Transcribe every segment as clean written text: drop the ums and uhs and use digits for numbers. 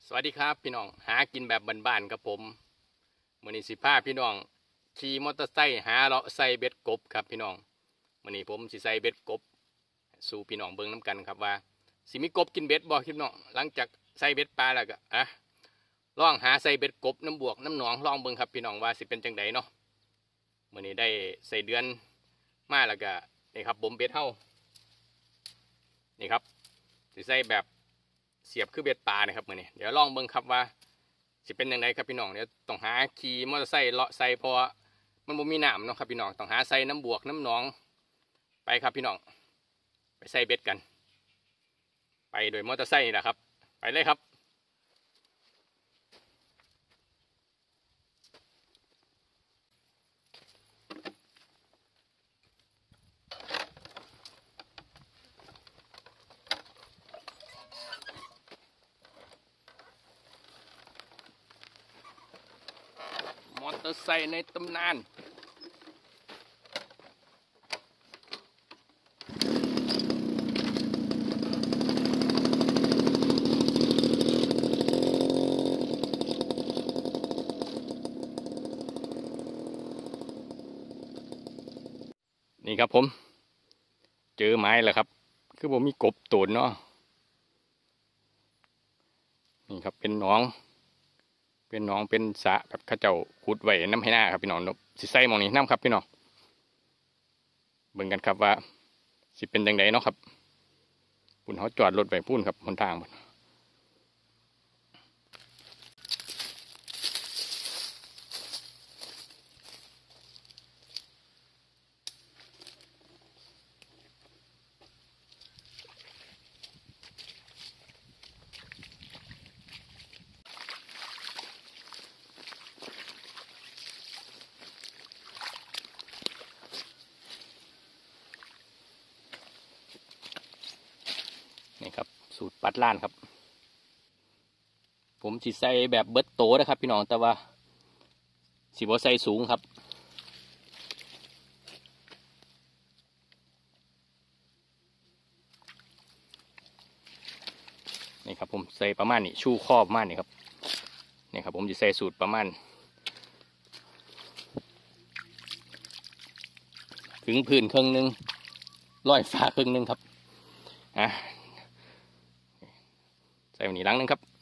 สวัสดีครับพี่น้องหากินแบบบ้านๆกับผมมื้อนี้สิพาพี่น้องขี่มอเตอร์ไซค์หาเลาะใส่เบ็ดกบครับพี่น้องมื้อนี้ผมสิใส่เบ็ดกบสู่พี่น้องเบิ่งน้ำกันครับว่าสิมีกบกินเบ็ดบ่พี่น้องหลังจากใส่เบ็ดปลาแล้วก็ลองหาใส่เบ็ดกบน้ำบวกน้ำหนองลองเบิ่งครับพี่น้องว่าสิเป็นจังไดเนาะมื้อนี้ได้ใส่เดือนมาแล้วก็นี่ครับผมเบ็ดเฮานี่ครับสิใส่แบบเสียบคือเบ็ดปลานะครับมื้อนี้เดี๋ยวลองเบิ่งครับว่าสิเป็นยังไงครับพี่น้องเดี๋ยวต้องหาขี่มอเตอร์ไซค์เลาะใส่เพราะมันบ่มีน้ำเนาะครับพี่น้องต้องหาใส่น้ำบวกน้ำหนองไปครับพี่น้องไปใส่เบ็ดกันไปโดยมอเตอร์ไซค์นี่แหละครับไปเลยครับมอเตอร์ไซค์ในตำนานนี่ครับผมเจอไม้แล้วครับคือผมมีกบตูนเนาะนี่ครับเป็นหนองเป็นสระแบบเข้าเจ้าขุดไว้น้ำให้หน้าครับพี่น้องสิใส่หมองนี้น้ำครับพี่น้องเบิ่งกันครับว่าสิเป็นยังไงเนาะครับปุ่นเขาจอดรถไว้ปุ่นครับบนทางพุ่นนี่ครับสูตรปัดล้านครับผมสิใส่แบบเบิดโตนะครับพี่น้องแต่ว่าสิบ่ใส่สูงครับนี่ครับผมใส่ประมาณนี้ชูครอบประมาณนี้ครับนี่ครับผมจะใส่สูตรประมาณถึงพื้นครึ่งนึงร้อยฟ้าครึ่งนึงครับใส่วันนี้ล้างนึงครับ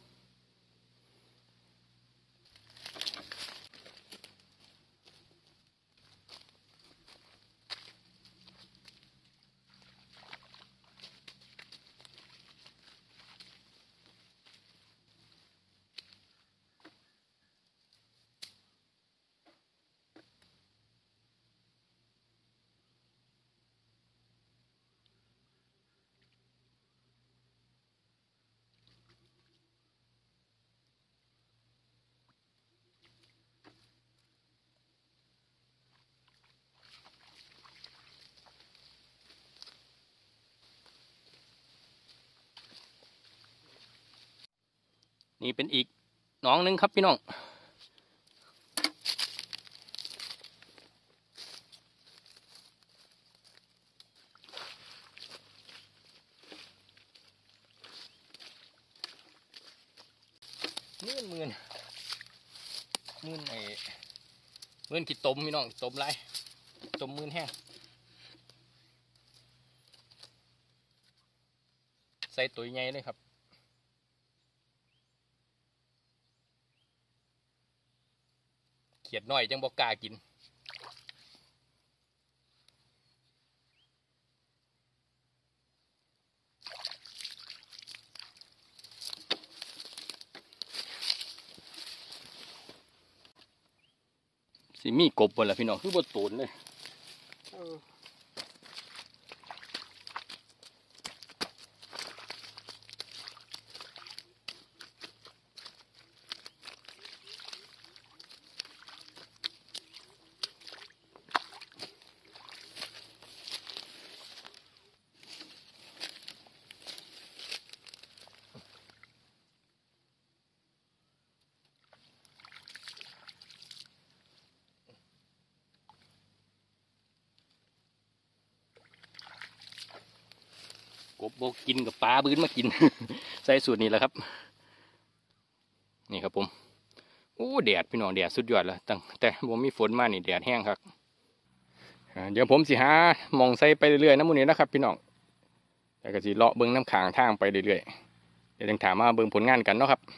นี่เป็นอีกน้องนึงครับพี่น้องมื่นไอ้มื่นกี่ต้มพี่น้องต้มไรต้มมื่นแห้งใส่ตุ๋ยไงเลยครับเขียดน้อยจังบอกกล้ากินสิมีกบบ่ล่ะพี่น้องคือบ่ตูนเลยกบโบกินกับปลาบื้นมากิน ใส่สูตรนี้แหละครับนี่ครับผมโอ้แดดพี่น้องแดดสุดยอดแล้วตั้งแต่ผมมีฝนมานี่แดดแห้งครับเดี๋ยวผมสิหามองใส่ไปเรื่อยๆน้ำมูนี่นะครับพี่น้องแต่ก็สิเลาะเบิ้งน้ำขางทางไปเรื่อยๆเดี๋ยวต้องถามมาเบิ้งผลงานกันเนาะครับ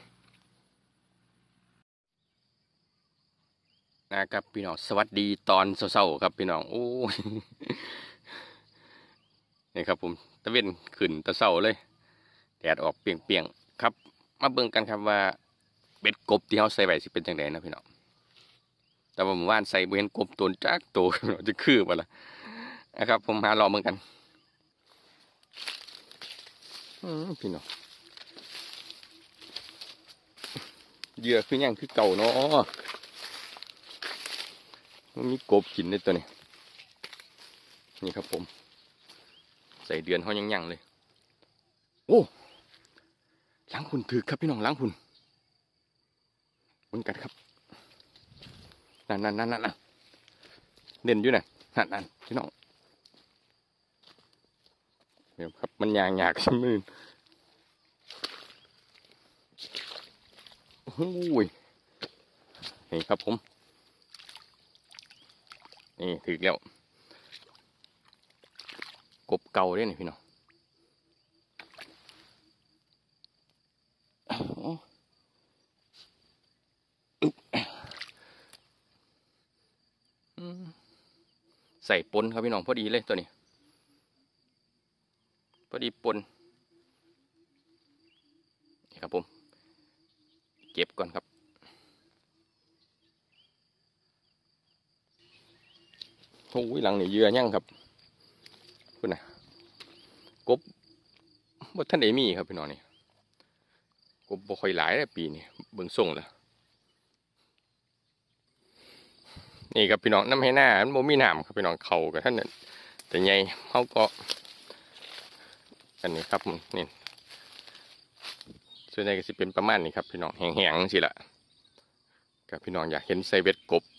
นะครับพี่น้องสวัสดีตอนเช้าๆครับพี่น้องโอ้ยนี่ครับผมตะเวนขึ้นตะเช้าเลยแดดออกเปรียงๆครับมาเบิ่งกันครับว่าเบ็ดกบที่เขาใส่ไว้สิเป็นจังไดนะพี่น้องแต่ว่าเมื่อวานใส่บ่เห็นกบตัวจักตัวจะคือบ่ล่ะนะครับผมหารอเบิ่งกันพี่น้องเหยื่อคือยังคือเก่าเนาะมันมีกบกินในตัวนี้นี่ครับผมใส่เดือนเขายังเลยโอ้ล้างหุ่นถือครับพี่น้องล้างหุ่นเบิ่งกันครับนั่นเด่นอยู่น่ะนั่นพี่น้องเดี๋ยวครับมันยากๆมือโอ้ยนี่ครับผมนี่ถือแล้วกบเก่าด้วยนี่พี่น้องใส่ปนครับพี่น้องพอดีเลยตัวนี้พอดีปนนี่ครับผมเก็บก่อนครับโอ้ยหลังนี่เยื่อยั่งครับคุณนะกบบ่ท่านได้มีครับพี่น้องนี่กบบ่ค่อยหลายเลยปีนี้เบิ่งส่งแล้วนี่ครับพี่น้องน้ำให้หน้ามันบ่มีน้ำครับพี่น้องเขากับท่านนั่นแต่ใหญ่เขาก็อันนี้ครับนี่ส่วนใหญ่ก็สิเป็นประมาณนี้ครับพี่น้องแห้งๆสิละกับพี่น้องอยากเห็นใส่เบ็ดกบ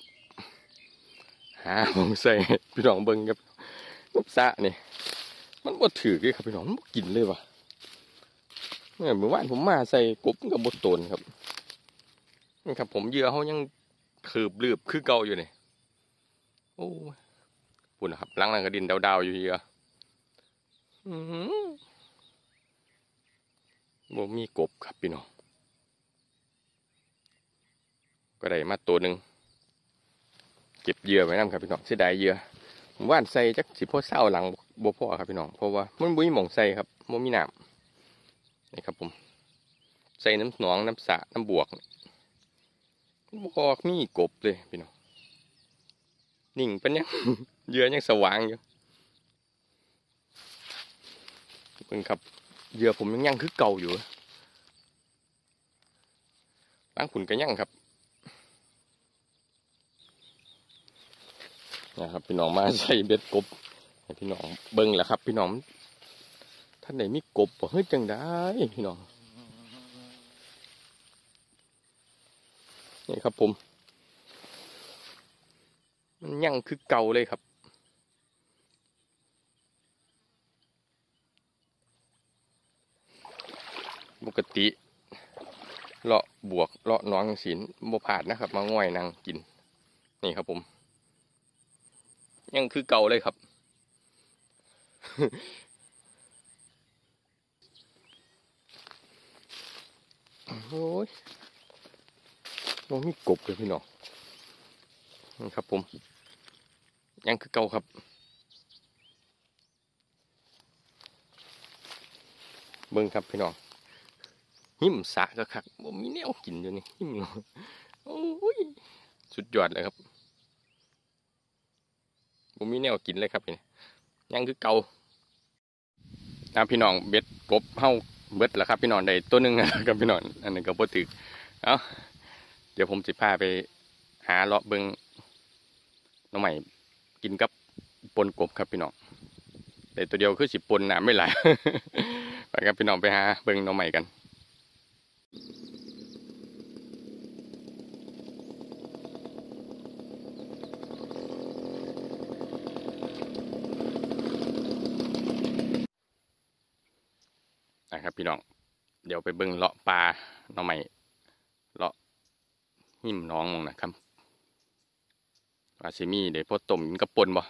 ผมใส่พี่น้องเบิ่งครับกบสะนี่มันบ่ถือเลยครับพี่น้องมันบ่กินเลยวะเมื่อวานผมมาใส่กบกับบดโตนครับนี่ครับผมเหยื่อเขายังคืบลืบคือเก่าอยู่นี่โอ้ปุ่นนะครับล้างกระดินดาวๆอยู่เหยื่อบ่มีกบครับพี่น้องก็ได้มาตัวหนึ่งเก็บเหยื่อไว้นำครับพี่น้องเสียดายเหยื่อผมว่านใส่จักสิพ่อเศร้าหลังบ่พอครับพี่น้องเพราะว่ามันบ่มีหม่องใส่ครับบ่มีน้ำนี่ครับผมใส่น้ำหนองน้ำสระน้ำบวกบอกมีกบเลยพี่น้องนิ่งเป็นยัง เหยื่อยังสว่างอยู่เป็นครับเหยื่อผมยังคือเก่าอยู่ล้างขุนกันยังครับนะครับพี่น้องมาใส่เบ็ดกบให้พี่น้องเบิ้งแหละครับพี่น้องท่านไหนมีกบบ่เฮ้ยจังได้พี่น้องนี่ครับผมมันยังคือเก่าเลยครับปกติเลาะบวกเลาะน้องศิลบ่ผาดนะครับมาง่อยนางกินนี่ครับผมยังคือเก่าเลยครับ โอ้ยมันมีกบเลยพี่น้องนี่ครับผมยังคือเก่าครับเบิ่งครับพี่น้องหิมสะก็คักบ่มีแนวกินอยู่นี่หิมโอ้ยสุดยอดเลยครับบ่มีแนวกินเลยครับนี่ยังคือเก่าพี่น้องเบ็ดกบเฮาเบิดแล้วครับพี่น้องได้ตัวหนึ่งครับพี่น้องอันนี้ก็บ่ถึกเอ้าเดี๋ยวผมสิพาไปหาเลาะเบิ่งน้องใหม่กินกับปนกบครับพี่น้องแต่ตัวเดียวคือสิปนน้ำไม่ไหล ไปครับพี่น้องไปหาเบิ่งน้องใหม่กันนะครับพี่น้องเดี๋ยวไปเบิ่งเลาะปลาน้องใหม่เลาะหิมน้องมองนะครับว่าสิมีเดี๋ยวพอต้มกินกับปนบ่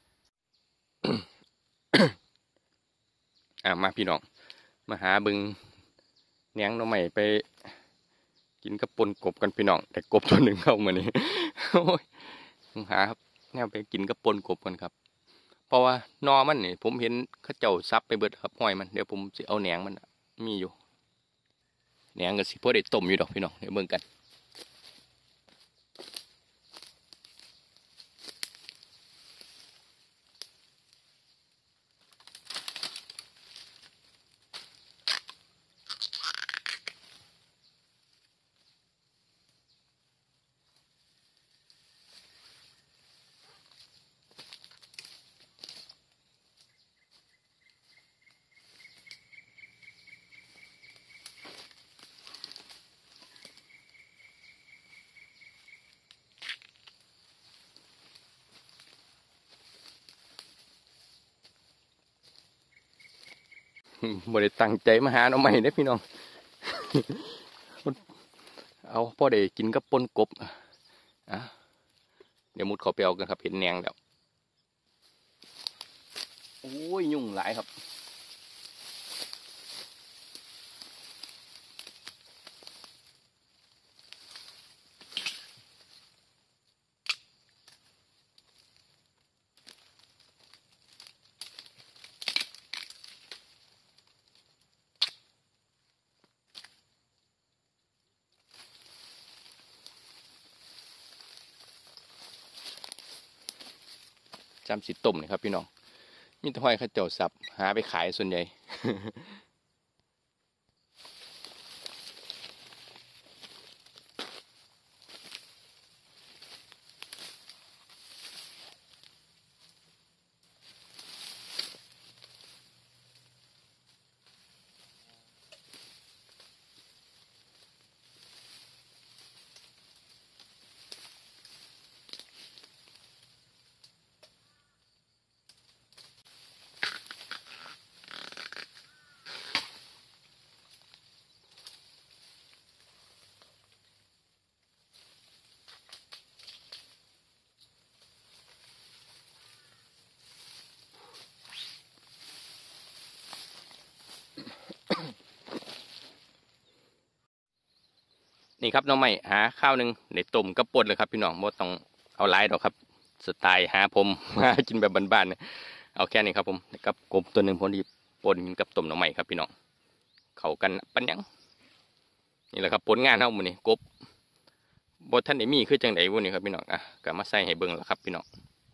มาพี่น้องมาหาบึงแหนงหน่อไม้ไปกินกับปนกบกันพี่น้องแต่กบตัวหนึ่งเข้ามานี่ โอ้ยหาครับแนวไปกินกับปนกบกันครับเพราะว่านอมันนี่ผมเห็นเขาเจ้าซับไปเบิดครับห้อยมันเดี๋ยวผมสิเอาแหนงมันมีอยู่แหนงก็สิพอได้ต้มอยู่ดอกพี่น้องเดี๋ยวเบิ่งกัน บ่ได้ตั้งใจมาหาหน่อไม้เด้อพี่น้อง เอาพอได้กินกับปนกบอ่ะเดี๋ยวมุดเขาไปเอากันครับเห็นแหนงแล้วโอ้ยยุ่งหลายครับจำสิต้มนี่ครับพี่น้องมีแต่ห้อยเข้าเจ้าสับหาไปขายส่วนใหญ่ นี่ครับน้องใหม่หาข้าวหนึ่งในต้มกับปนเลยครับพี่น้องบ่ต้องเอาหลายดอกครับสไตล์หาผม หากินแบบบ้านๆเนี่ยเอาแค่นี้ครับผมกับกบตัวหนึ่งพอดีปนกับต้มน้องใหม่ครับพี่น้องเข้ากันปัญญังนี่แหละครับผลงานเฮามื้อนี้กบบท่านได้มีคือจังได๋วันนี้ครับพี่น้องก็มาใส่ให้เบิ่งแล้วครับพี่น้อง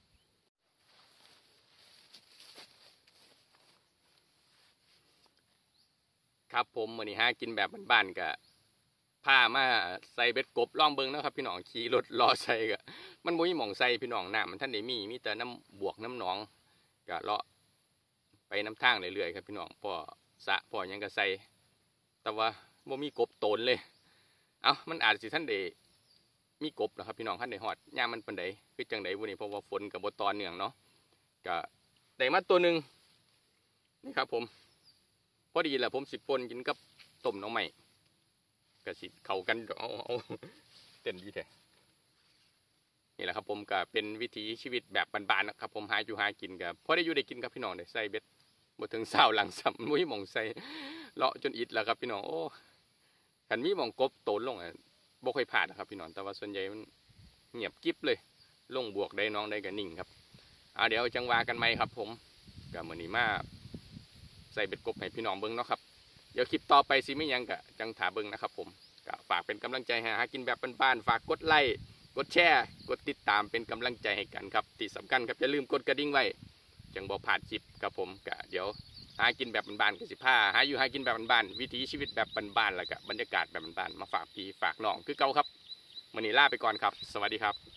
ครับผมมื้อนี้หากินแบบบ้านๆก็พามาใส่เบ็ดกบลองเบิ่งนะครับพี่น้องขี่รถรอใส่ก็มันบ่มีหม่องใส่พี่น้องน้ำมันท่านได้มีแต่น้ำบวกน้ำหนองก็เลาะไปน้ำทางเรื่อยๆครับพี่น้องพอสะพอหยังก็ใส่แต่ว่าบ่มีกบโตนเลยมันอาจสิท่านได้มีกบเหรอครับพี่น้องท่านได้ฮอดยามมันปานใดคือจังได๋วันนี้เพราะว่าฝนก็บ่ต่อเนื่องเนาะก็ได้มาตัวหนึ่งนี่ครับผมพอดีแหละผมสิป่นกินกับต้มหน่อไม้ก็สิเข้ากันเอาเต้นดีแท้นี่แหละครับผมก็เป็นวิถีชีวิตแบบบ้านๆนะครับผมหาอยู่หากินก็พอได้อยู่ได้กินครับพี่น้องได้ใส่เบ็ดบ่ถึง20หลังซ้ำบ่มีหม่องใส่เลาะจนอิดแล้วครับพี่น้องโอ้คันมีหม่องกบโตนลงบ่ค่อยพลาดนะครับพี่น้องแต่ว่าส่วนใหญ่มันเงียบกิ๊บเลยลงบวกได้น้องได้ก็นิ่งครับเดี๋ยวจังว่ากันไหมครับผมก็มื้อนี้มาใส่เบ็ดกบให้พี่น้องเบิ่งเนาะครับเดี๋ยวคลิปต่อไปสิมีหยังก็จังถาเบิ่งนะครับผมก็ฝากเป็นกำลังใจให้หากินแบบบ้านๆฝากกดไลค์กดแชร์กดติดตามเป็นกำลังใจให้กันครับที่สำคัญครับอย่าลืมกดกระดิ่งไว้จังบ่พลาดคลิปครับผมก็เดี๋ยวหากินแบบบ้านๆก็สิพาหาอยู่หากินแบบบ้านๆวิถีชีวิตแบบบ้านๆแล้วก็บรรยากาศแบบบ้านๆมาฝากพี่ฝากน้องคือเก่าครับมื้อนี้ลาไปก่อนครับสวัสดีครับ